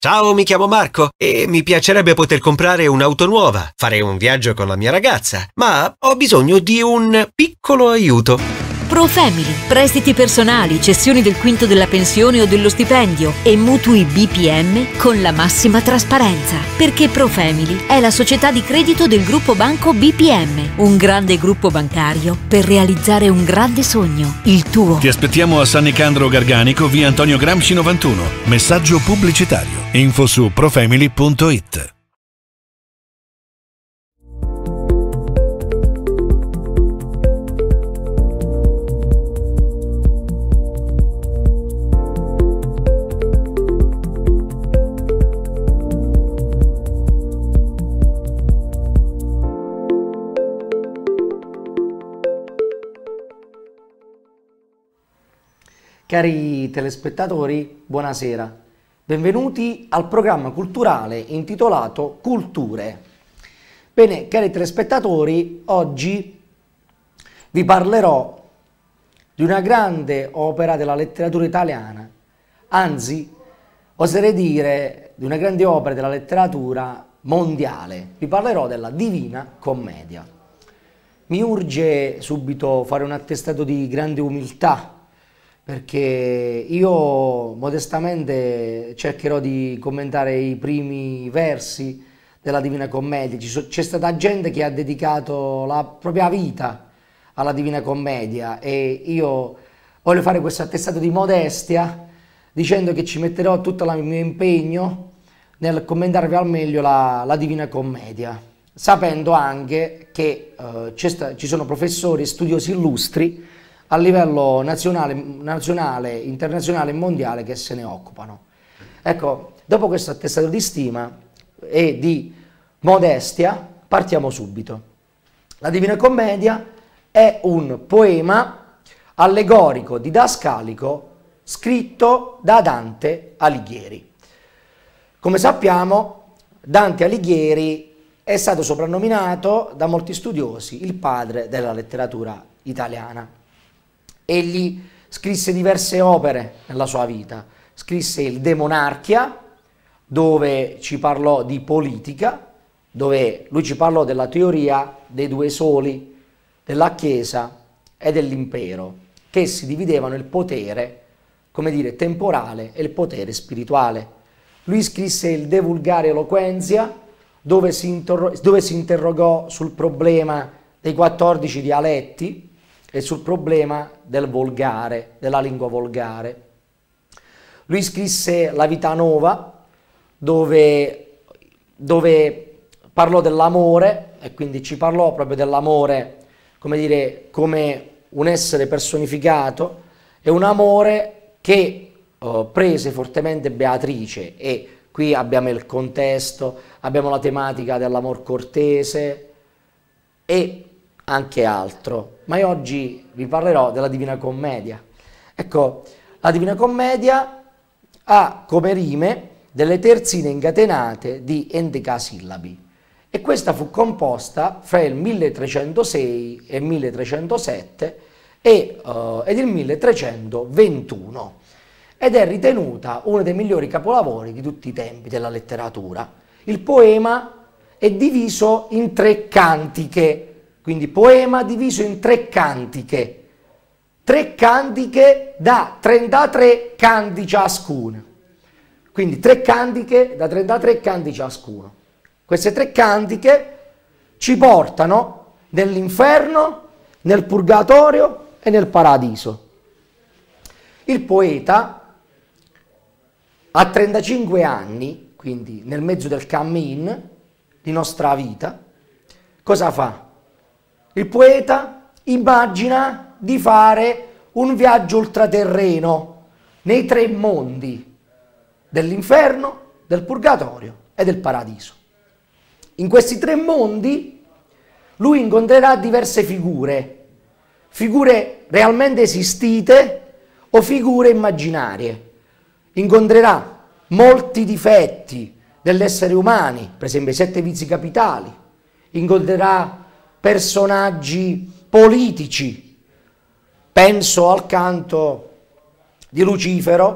Ciao, mi chiamo Marco e mi piacerebbe poter comprare un'auto nuova, fare un viaggio con la mia ragazza, ma ho bisogno di un piccolo aiuto. ProFamily, prestiti personali, cessioni del quinto della pensione o dello stipendio e mutui BPM con la massima trasparenza. Perché ProFamily è la società di credito del gruppo banco BPM, un grande gruppo bancario per realizzare un grande sogno, il tuo. Ti aspettiamo a San Nicandro Garganico, via Antonio Gramsci 91. Messaggio pubblicitario. Info su profamily.it. Cari telespettatori, buonasera. Benvenuti al programma culturale intitolato Culture. Bene, cari telespettatori, oggi vi parlerò di una grande opera della letteratura italiana, anzi, oserei dire di una grande opera della letteratura mondiale. Vi parlerò della Divina Commedia. Mi urge subito fare un attestato di grande umiltà, perché io modestamente cercherò di commentare i primi versi della Divina Commedia. C'è stata gente che ha dedicato la propria vita alla Divina Commedia e io voglio fare questo attestato di modestia dicendo che ci metterò tutto il mio impegno nel commentarvi al meglio la Divina Commedia, sapendo anche che ci sono professori e studiosi illustri a livello nazionale, internazionale e mondiale che se ne occupano. Ecco, dopo questo attestato di stima e di modestia, partiamo subito. La Divina Commedia è un poema allegorico didascalico scritto da Dante Alighieri. Come sappiamo, Dante Alighieri è stato soprannominato da molti studiosi il padre della letteratura italiana. Egli scrisse diverse opere nella sua vita, scrisse il De Monarchia, dove ci parlò di politica, dove lui ci parlò della teoria dei due soli, della Chiesa e dell'impero, che si dividevano il potere, come dire, temporale e il potere spirituale. Lui scrisse il De Vulgare Eloquentia, dove si interrogò sul problema dei 14 dialetti, e sul problema del volgare, della lingua volgare. Lui scrisse La Vita Nova, dove parlò dell'amore, e quindi ci parlò proprio dell'amore, come dire, come un essere personificato, e un amore che prese fortemente Beatrice, e qui abbiamo il contesto, abbiamo la tematica dell'amor cortese, e anche altro, ma io oggi vi parlerò della Divina Commedia. Ecco, la Divina Commedia ha come rime delle terzine incatenate di endecasillabi e questa fu composta fra il 1306 e il 1307 ed il 1321 ed è ritenuta uno dei migliori capolavori di tutti i tempi della letteratura. Il poema è diviso in 3 cantiche. Quindi poema diviso in 3 cantiche da 33 canti ciascuna. Quindi 3 cantiche da 33 canti ciascuno. Queste 3 cantiche ci portano nell'inferno, nel purgatorio e nel paradiso. Il poeta a 35 anni, quindi nel mezzo del cammin di nostra vita, cosa fa? Il poeta immagina di fare un viaggio ultraterreno nei 3 mondi dell'inferno, del purgatorio e del paradiso. In questi 3 mondi lui incontrerà diverse figure realmente esistite o figure immaginarie. Incontrerà molti difetti dell'essere umani, per esempio i 7 vizi capitali, incontrerà personaggi politici, penso al canto di Lucifero,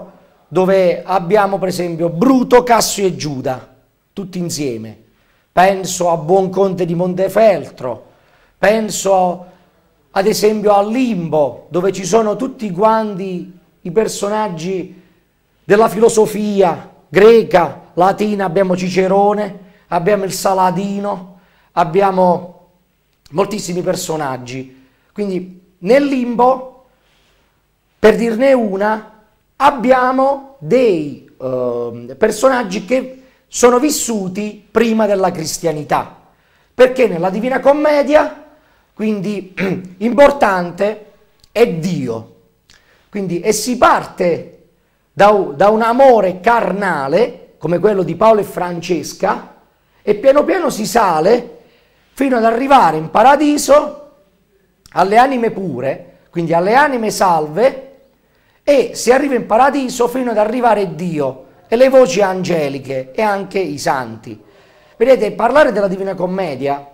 dove abbiamo per esempio Bruto, Cassio e Giuda, tutti insieme. Penso a Buonconte di Montefeltro, penso ad esempio al Limbo, dove ci sono tutti quanti i personaggi della filosofia greca, latina, abbiamo Cicerone, abbiamo il Saladino, abbiamo moltissimi personaggi. Quindi nel Limbo, per dirne una, abbiamo dei personaggi che sono vissuti prima della cristianità, perché nella Divina Commedia, quindi importante, è Dio. Quindi, e si parte da un amore carnale, come quello di Paolo e Francesca, e piano piano si sale fino ad arrivare in paradiso alle anime pure, quindi alle anime salve, e si arriva in paradiso fino ad arrivare a Dio e le voci angeliche e anche i santi. Vedete, parlare della Divina Commedia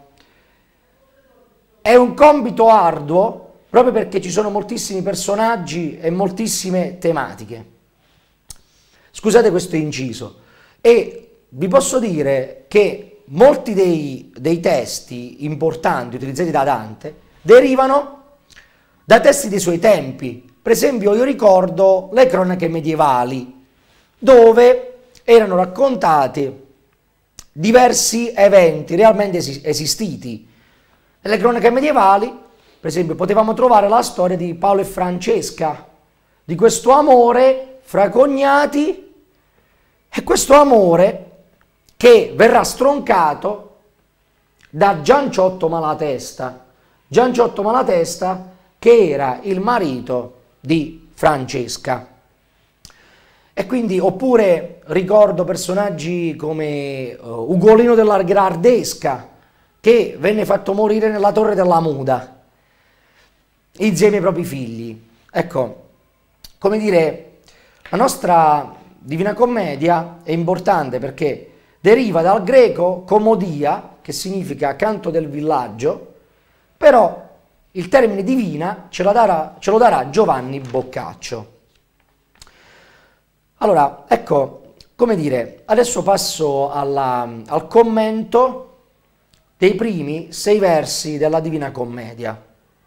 è un compito arduo proprio perché ci sono moltissimi personaggi e moltissime tematiche. Scusate questo inciso. E vi posso dire che molti dei testi importanti utilizzati da Dante derivano da testi dei suoi tempi. Per esempio io ricordo le cronache medievali, dove erano raccontati diversi eventi realmente esistiti. Nelle cronache medievali, per esempio, potevamo trovare la storia di Paolo e Francesca, di questo amore fra cognati, e questo amore che verrà stroncato da Gianciotto Malatesta. Gianciotto Malatesta che era il marito di Francesca. E quindi, oppure ricordo personaggi come Ugolino della Gardesca, che venne fatto morire nella Torre della Muda insieme ai propri figli. Ecco, come dire, la nostra Divina Commedia è importante perché deriva dal greco comodia, che significa canto del villaggio, però il termine divina ce lo darà Giovanni Boccaccio. Allora, ecco, come dire, adesso passo al commento dei primi 6 versi della Divina Commedia.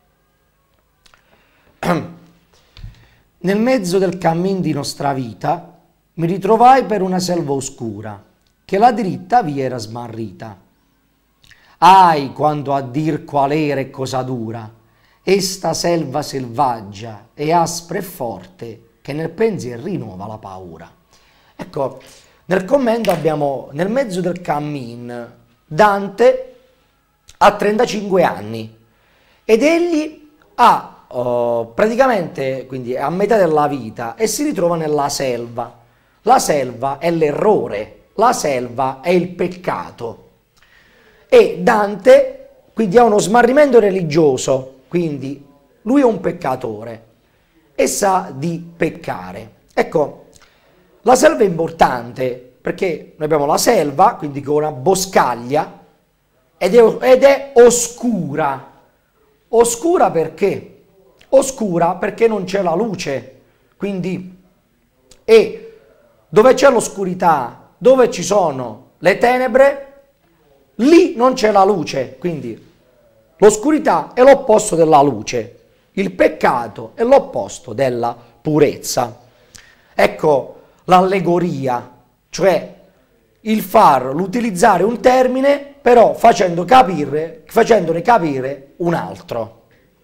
Nel mezzo del cammin di nostra vita mi ritrovai per una selva oscura, che la dritta via era smarrita. Ahi, quando a dir qual era e cosa dura, esta selva selvaggia e aspra e forte, che nel pensier rinnova la paura. Ecco, nel commento abbiamo nel mezzo del cammin Dante ha 35 anni ed egli ha praticamente, quindi a metà della vita, e si ritrova nella selva. La selva è l'errore, la selva è il peccato. E Dante quindi ha uno smarrimento religioso, quindi lui è un peccatore e sa di peccare. Ecco, la selva è importante perché noi abbiamo la selva, quindi con una boscaglia, ed è oscura. Oscura perché? Oscura perché non c'è la luce, quindi, e dove c'è l'oscurità, dove ci sono le tenebre, lì non c'è la luce, quindi l'oscurità è l'opposto della luce, il peccato è l'opposto della purezza. Ecco l'allegoria, cioè l'utilizzare un termine però facendone capire un altro.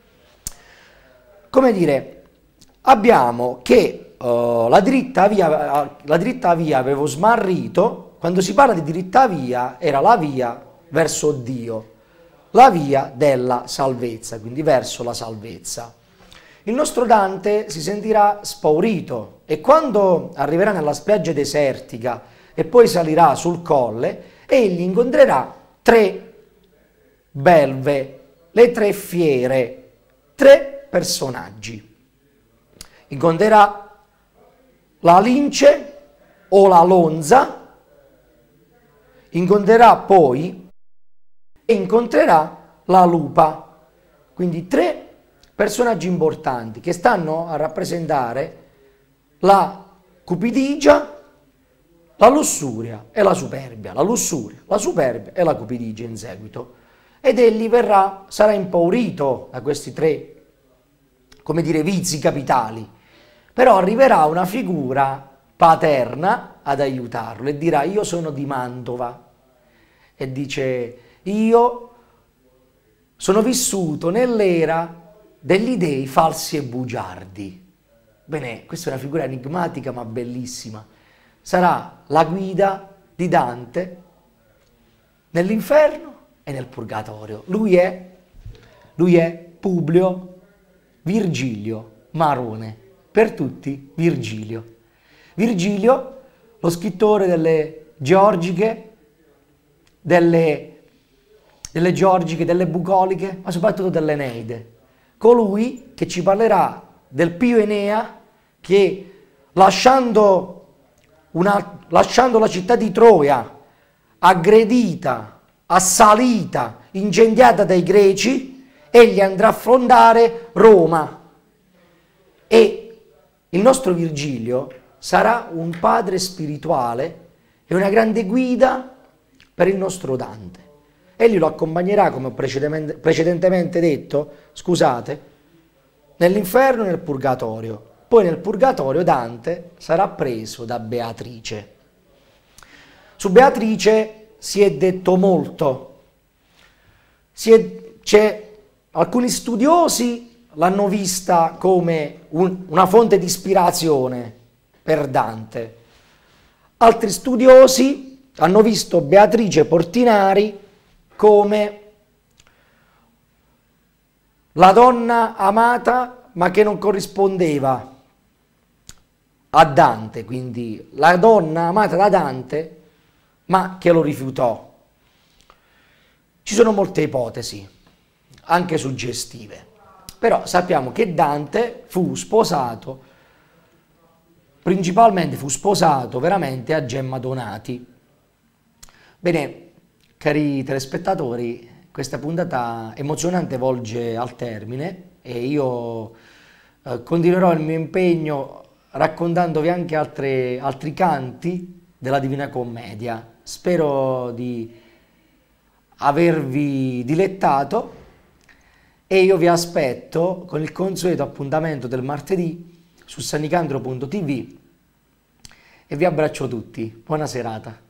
Come dire, abbiamo che la dritta via avevo smarrito. Quando si parla di dritta via era la via verso Dio, la via della salvezza, quindi verso la salvezza. Il nostro Dante si sentirà spaurito e quando arriverà nella spiaggia desertica e poi salirà sul colle, egli incontrerà 3 belve, le 3 fiere, 3 personaggi. Incontrerà la lince o la lonza, incontrerà poi e incontrerà la lupa. Quindi 3 personaggi importanti che stanno a rappresentare la cupidigia, la lussuria e la superbia, la lussuria, la superbia e la cupidigia in seguito. Ed egli sarà impaurito da questi tre, come dire, vizi capitali, però arriverà una figura paterna ad aiutarlo e dirà: io sono di Mantova, e dice: io sono vissuto nell'era degli dei falsi e bugiardi. Bene, questa è una figura enigmatica ma bellissima. Sarà la guida di Dante nell'inferno e nel purgatorio. Lui è Publio Virgilio Marone, per tutti Virgilio. Virgilio, lo scrittore delle Georgiche, delle Bucoliche, ma soprattutto dell'Eneide. Colui che ci parlerà del Pio Enea che, lasciando la città di Troia, aggredita, assalita, incendiata dai greci, egli andrà a fondare Roma. E il nostro Virgilio sarà un padre spirituale e una grande guida per il nostro Dante. Egli lo accompagnerà, come ho precedentemente detto, scusate, nell'inferno e nel purgatorio. Poi nel purgatorio Dante sarà preso da Beatrice. Su Beatrice si è detto molto. Alcuni studiosi l'hanno vista come una fonte di ispirazione per Dante. Altri studiosi hanno visto Beatrice Portinari come la donna amata ma che non corrispondeva a Dante, quindi la donna amata da Dante ma che lo rifiutò. Ci sono molte ipotesi, anche suggestive, però sappiamo che Dante principalmente fu sposato veramente a Gemma Donati. Bene, cari telespettatori, questa puntata emozionante volge al termine e io continuerò il mio impegno raccontandovi anche altri canti della Divina Commedia. Spero di avervi dilettato e io vi aspetto con il consueto appuntamento del martedì su sannicandro.tv e vi abbraccio tutti. Buona serata.